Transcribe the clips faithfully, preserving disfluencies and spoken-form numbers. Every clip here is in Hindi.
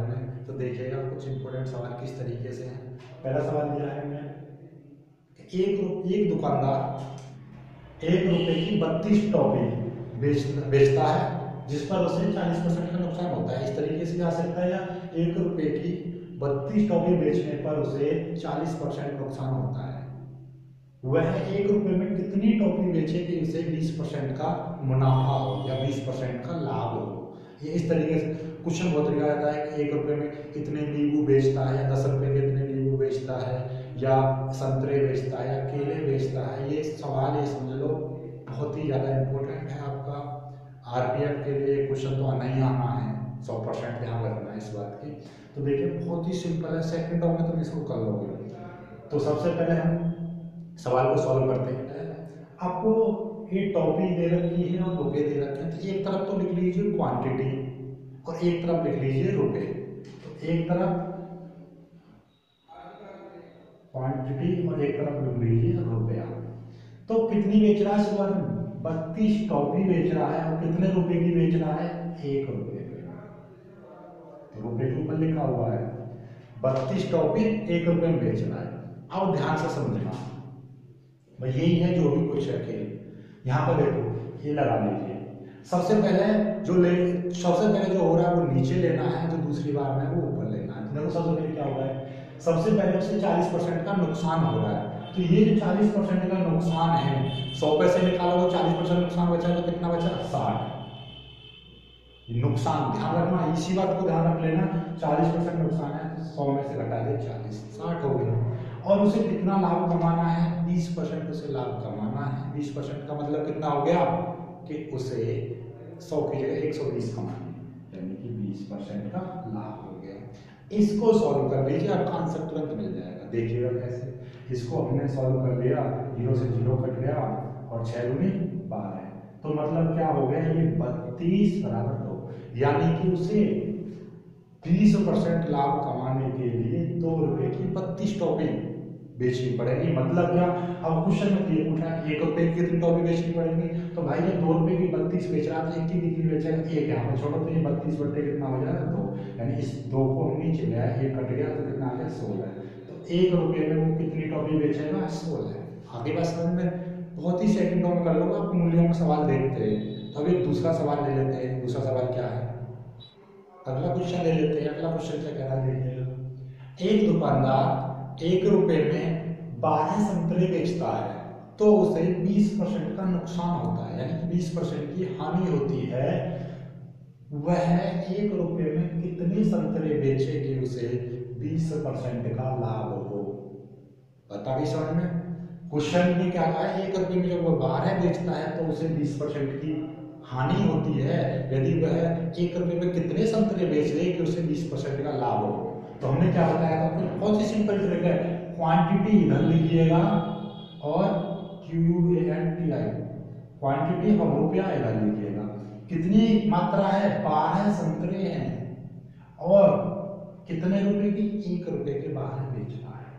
में। तो देखिएगा कुछ इंपॉर्टेंट सवाल किस तरीके से हैं। पहला सवाल दिया है मैं, एक रु- एक दुकानदार एक रुपए की बत्तीस टॉफी बेच बेचता है जिस पर उसे चालीस परसेंट का नुकसान होता है। इस तरीके से आ सकता है, या एक रुपए की बत्तीस टॉफी बेचने पर उसे चालीस परसेंट नुकसान होता है। वह एक रुपए में कितनी टॉफी बेचे कि उसे बीस परसेंट का मुनाफा हो या बीस परसेंट का लाभ हो। ये इस तरीके से क्वेश्चन बहुत तरीका रहता है कि एक रुपए में कितने नींबू बेचता है, या दस रुपए के कितने नींबू बेचता है, या संतरे बेचता है, या केले बेचता है। ये सवाल ये समझ लो बहुत ही ज़्यादा इम्पोर्टेंट है आपका। आरपीएफ के लिए क्वेश्चन तो आना ही आना है, सौ परसेंट ध्यान रखना है इस बात की। तो देखिए बहुत ही सिंपल है, सेकंडों में तुम इसको कर लोगे। तो सबसे पहले हम सवाल को सॉल्व करते हैं। आपको ये टॉपिक दे रखी है और रुपए दे रखे हैं, तो एक तरफ तो लिख लीजिए क्वांटिटी और एक तरफ लिख लीजिए रुपए। तो एक तरफ क्वांटिटी और एक तरफ लिख लीजिए रुपया। तो कितनी बेच रहा है इस बार? बत्तीस टॉफी बेच रहा है, और कितने रुपए की बेच रहा है? एक रुपए की। तो रुपए के ऊपर लिखा हुआ है बत्तीस टॉफी एक रुपए में बेच रहा है। अब ध्यान से समझना भाई, यही है जो भी कुछ रखे। यहाँ पर देखो ये लगा लीजिए। सबसे पहले जो ले सबसे पहले जो हो रहा है वो नीचे लेना है, जो दूसरी बार में वो ऊपर लेना है। देखो सबसे पहले क्या होगा है, सबसे पहले उससे चालीस परसेंट का नुकसान हो रहा है। तो ये जो चालीस परसेंट का नुकसान है, सौ पैसे निकालोगे चालीस परसेंट नुकसान बचा तो कितना बचा? साठ। नुकसान ध्यान रखना, इसी बात को ध्यान रख लेना। चालीस परसेंट नुकसान है तो सौ में से घटा दे चालीस, साठ हो गया। और उसे कितना लाभ कमाना है? बीस परसेंट उसे लाभ कमाना है। बीस परसेंट का मतलब कितना हो गया कि उसे सौ की जगह एक सौ बीस कमानी है, यानी कि बीस परसेंट का लाभ हो गया। इसको सॉल्व कर लीजिए, आपका आंसर तुरंत मिल जाएगा। देखिएगा कैसे। इसको हमने सॉल्व कर लिया, जीरो से जीरो कट गया और छह दूनी बारह। तो मतलब क्या हो गया, ये बत्तीस बराबर दो, यानी कि उसे बीस परसेंट लाभ कमाने के लिए दो रुपए की बत्तीस टॉफी बेचनी पड़ेगी। मतलब क्या, अब क्वेश्चन में ये पूछा कि एक रुपए की कितनी टॉफी बेचनी पड़ेगी, तो भाई ये दो रुपए की बत्तीस बेच रहा था, एक की कितनी बेचेगा? एक। यहाँ पे छोड़ो तो ये बत्तीस बट्टे कितना हो जाएगा? दो। यानी इस दो को हम नीचे ले आए, एक कट गया तो कितना आ गया? सोलह। तो एक रुपये में वो कितनी टॉफी बेचेगा? सोलह। आगे बात समझ में बहुत ही सेकंडों में कर लो। आप मूल्यों का सवाल देखते हैं। तो अब एक दूसरा सवाल ले लेते हैं। दूसरा सवाल क्या है, अगला क्वेश्चन ले लेते हैं। अगला क्वेश्चन क्या कह रहा है, देखिएगा। एक दुकानदार एक रुपए में बारह संतरे बेचता है तो उसे बीस परसेंट का नुकसान होता है, यानी कि बीस परसेंट की हानि होती है। वह एक रुपए में कितने संतरे बेचे कि उसे बीस परसेंट का लाभ हो? बता भी समझ में। क्वेश्चन में क्या कहा है, एक रुपए में जब वो बारह बेचता है तो उसे बीस परसेंट की हानि होती है। यदि वह एक रुपए में कितने संतरे बेच ले कि उसे बीस परसेंट का लाभ हो। तो हमने क्या बताया था, बहुत ही सिंपल ट्रिक है। क्वांटिटी इधर लिखिएगा और Q A N T I, quantity और रुपया इधर लिखिएगा। कितनी मात्रा है? बारह संतरे हैं और कितने रुपए की? एक रुपए के बारह बेच रहा है।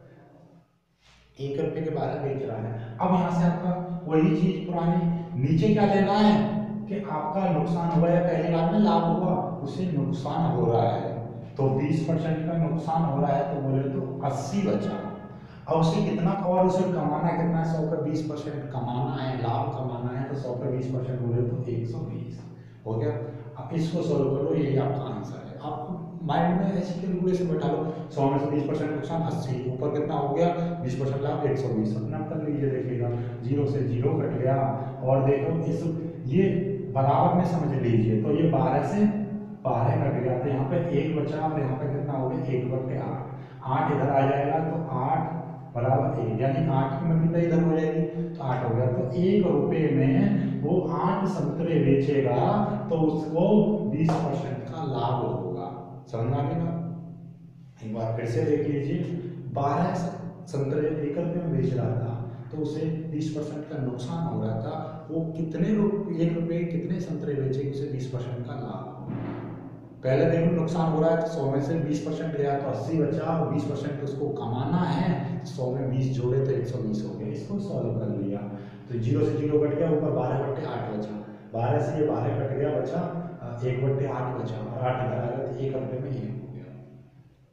एक रुपए के बारह बेच रहा है। अब यहां से आपका वही चीज पुरानी, नीचे क्या लेना है कि आपका नुकसान हुआ है, पहली बार में लाभ हुआ, उसे नुकसान हो रहा है। तो बीस परसेंट का नुकसान हो रहा है तो बोले तो अस्सी बचा। अब उसे कितना, और उसे कमाना कितना है? सौ का बीस परसेंट कमाना है, लाभ कमाना है। तो सौ का बीस परसेंट बोले तो एक सौ बीस हो गया। अब इसको सोल्व करो, यही आपका आंसर है। आप माइंड में ऐसी कैलकुलेशन बैठा लो, सौ में से बीस परसेंट नुकसान अस्सी, ऊपर कितना हो गया? बीस परसेंट लाभ एक सौ बीस। अपना कर लीजिए, देखिएगा जीरो से जीरो कट गया। और देखो इस ये बराबर में समझ लीजिए, तो ये बारह से बारह कट गया तो यहाँ पे एक बचा, और यहाँ पे कितना हो गया? एक बटे आठ। आठ इधर आ जाएगा तो आठ बराबर एक, यानी आठ की मल्टीप्लाई इधर हो जाएगी तो आठ हो गया। तो एक रुपए में वो आठ संतरे बेचेगा तो उसको बीस परसेंट का लाभ होगा। समझ में आ गया? एक बार फिर से देख लीजिए, बारह संतरे एक रुपये में बेच रहा था तो उसे बीस परसेंट का नुकसान हो रहा था। वो कितने रुपये, एक रुपये कितने संतरे बेचे उसे बीस परसेंट का लाभ। पहले देखो नुकसान हो रहा है तो सौ में से बीस परसेंट गया तो अस्सी बचा, और बीस परसेंट उसको कमाना है। सौ में बीस जोड़े तो एक सौ बीस हो गया। इसको सॉल्व कर लिया तो जीरो से जीरो कट गया, ऊपर बारह बटे आठ बचा। बारह से ये बारह कट गया, बचा एक बटे आठ बचा, और आठ इधर आ गया तो एक रुपये में एक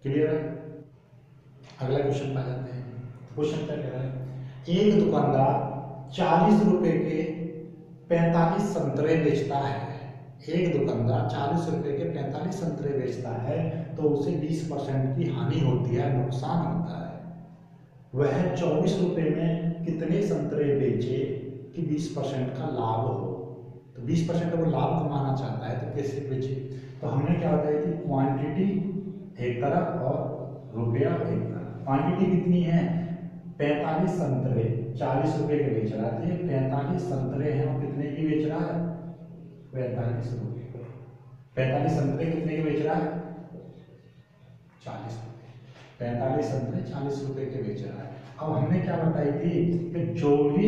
क्लियर है? अगला क्वेश्चन आ जाते हैं। क्वेश्चन क्या कह रहा है, एक दुकानदार चालीस रुपए के पैंतालीस संतरे बेचता है। एक दुकानदार चालीस रुपए के पैंतालीस संतरे बेचता है तो उसे बीस परसेंट की हानि होती है, नुकसान होता है। वह चौबीस रुपए में कितने संतरे बेचे कि बीस परसेंट का लाभ हो? तो बीस परसेंट वो लाभ कमाना चाहता है तो कैसे बेचे? तो हमने क्या बताया कि क्वांटिटी एक तरफ और रुपया एक तरफ। क्वांटिटी कितनी है? पैंतालीस संतरे चालीस रुपए के बेच रहा है, पैंतालीस संतरे हैं और कितने की बेच रहा है? पैंतालीस रुपए। पैंतालीस संतरे कितने के बेच रहा है? चालीस रुपए। पैंतालीस संतरे चालीस रुपए के बेच रहा है। अब हमने क्या बताई थी कि जो भी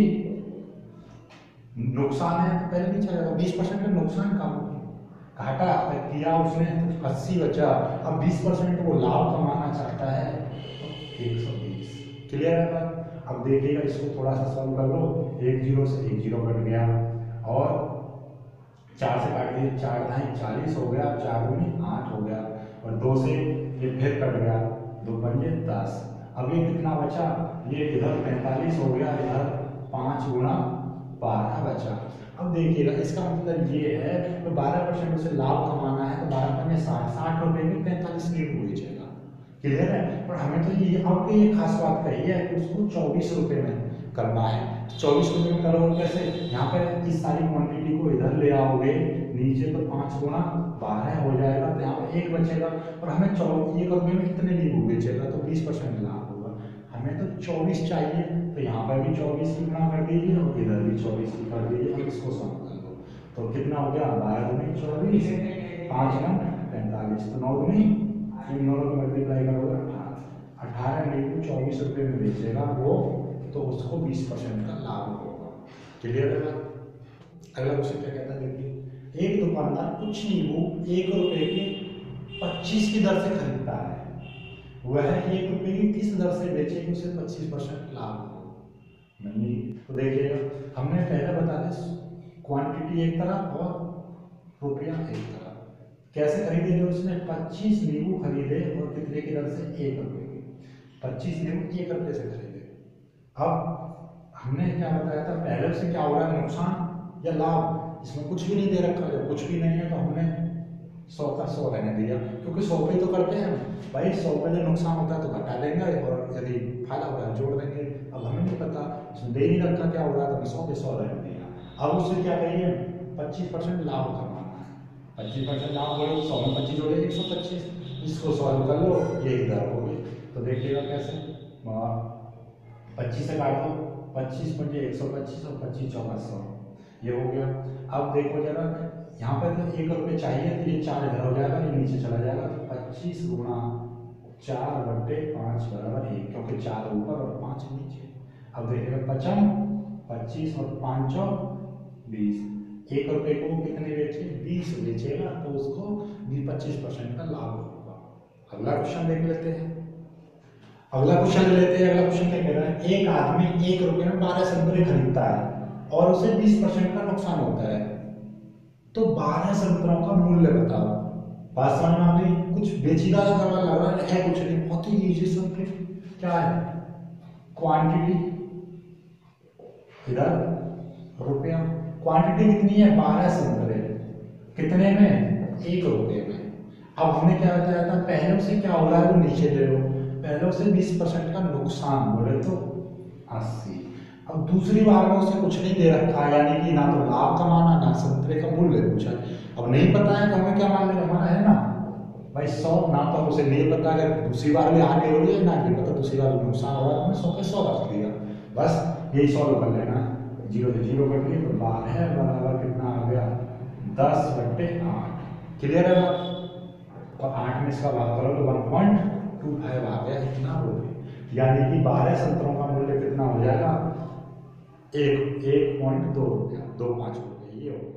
नुकसान है तो पहले नहीं चलेगा, बीस परसेंट का नुकसान कम घाटा किया उसने तो अस्सी बचा, अब बीस परसेंट वो लाभ कमाना चाहता है तो एक सौ बीस। क्लियर है बात? अब देखिएगा इसको थोड़ा सा सॉल्व कर लो। एक जीरो से एक जीरो कट गया और चार से काट दिए, चार ढाई चालीस हो गया, चार दूनी आठ हो गया और दो से ये फिर कट गया, दो पंजे दस। अब ये कितना बचा? ये इधर पैंतालीस हो गया, इधर पाँच गुना बारह बचा। अब देखिएगा इसका मतलब ये है तो बारह परसेंट उसे लाभ कमाना है तो बारह पंजे साठ, साठ रुपए में पैंतालीस नींबू बेचेगा। क्लियर है? और हमें तो ये अब ये खास बात कही है कि उसको चौबीस रुपए में करना है। चौबीस रुपए में करोगे कैसे? यहाँ पे इस सारी क्वांटिटी को इधर ले आओगे नीचे तो पाँच गुना बारह हो जाएगा तो यहाँ पे एक बचेगा और हमें एक रुपये में कितने नींबू बेचेगा तो बीस परसेंट लाभ होगा। हमें तो चौबीस चाहिए तो यहाँ पर भी चौबीस की गुना कर दीजिए और इधर भी चौबीस की कर दीजिए और इसको सम कर दो तो कितना हो गया? बारह दूनी चौबीस, पाँच नौ पैंतालीस, तो नौ दूनी इन दोनों को मल्टीप्लाई करोगे अठारह। अठारह नींबू चौबीस रुपये में बेचेगा वो तो उसको बीस परसेंट का लाभ होगा। क्लियर है बात? अगला क्वेश्चन क्या कहता है देखिए, एक दुकानदार कुछ नींबू एक रुपए के पच्चीस की दर से खरीदता है। वह एक रुपए की किस दर से बेचेगी उसे पच्चीस परसेंट लाभ हो? नहीं तो देखिएगा हमने पहले बता दें क्वांटिटी एक तरफ और रुपया एक तरफ। कैसे खरीदे? जो उसने पच्चीस नींबू खरीदे और कितने की दर से? एक रुपए की। पच्चीस नींबू एक रुपए से खरीदे। अब हमने क्या बताया था पहले से क्या हो रहा है, नुकसान या लाभ? इसमें कुछ भी नहीं दे रखा, जब कुछ भी नहीं है तो हमने सौ का सौ रहने दिया क्योंकि सौ पे तो करते हैं भाई। सौ पे जो नुकसान होता है तो घटा देंगे और यदि फायदा हो रहा है जोड़ देंगे। अब हमें नहीं पता इसमें दे नहीं रखा क्या हो रहा है तो सौ पे सौ रहने दिया। अब उससे क्या कहिए पच्चीस परसेंट लाभ कमाना है। पच्चीस परसेंट लाभ हो सौ में पच्चीस जोड़े एक सौ पच्चीस। इसको सॉल्व कर लो, ये इधर हो गई तो देखिएगा कैसे पच्चीस से काट दो, पच्चीस पंजे एक सौ पच्चीस और पच्चीस चौका सौ, ये हो गया। अब देखो जरा यहाँ पर तो एक रुपये चाहिए तो ये चार इधर हो जाएगा, ये नीचे चला जाएगा तो पच्चीस गुना चार बट्टे पाँच बराबर एक, क्योंकि चार ऊपर और पाँच नीचे। अब देखिएगा पचम पच्चीस और पाँच सौ बीस। एक रुपये को कितने बेचे? बीस बेचेगा तो उसको भी पच्चीस परसेंट का लाभ होगा। अगला क्वेश्चन देख लेते हैं। अगला क्वेश्चन ले लेते हैं। अगला क्वेश्चन क्या कह रहा है, एक आदमी एक रुपये में बारह संतरे खरीदता है और उसे बीस परसेंट का नुकसान होता है तो बारह संतरों का मूल्य बताओ। बात समझ में आ गई? कुछ बेचीदा सवाल लग रहा है, कुछ नहीं, बहुत ही इजी सब्जेक्ट। क्या है? क्वांटिटी इधर रुपया। क्वांटिटी कितनी है? बारह संतरे। कितने में? एक रुपये में। अब हमने क्या बताया था पहले से क्या हो रहा है वो नीचे ले लो। पहले से बीस परसेंट का नुकसान बोले तो अस्सी। अब दूसरी बार में उसे कुछ नहीं दे रखा है, यानी कि ना तो लाभ कमाना ना संतरे का मूल्य पूछा। अब नहीं पता है तो हमें क्या मान लेना, हमारा है ना भाई सौ, ना तो उसे नहीं पता, अगर दूसरी बार भी आगे हो रही है ना नहीं पता दूसरी बार नुकसान हो रहा है, हमने सौ पे सौ रख दिया। बस यही सॉल्व कर लेना। जीरो से जीरो कट लिए तो बारह बराबर कितना आ गया? दस बट्टे आठ। क्लियर है बात? और आठ में इसका भाग करो तो वन पॉइंट टू फाइव आ गया, इतना रुपये। यानी कि बारह संतरों का मूल्य कितना हो जाएगा? एक एक पॉइंट दो रुपया, दो पाँच रुपये ये हो गया।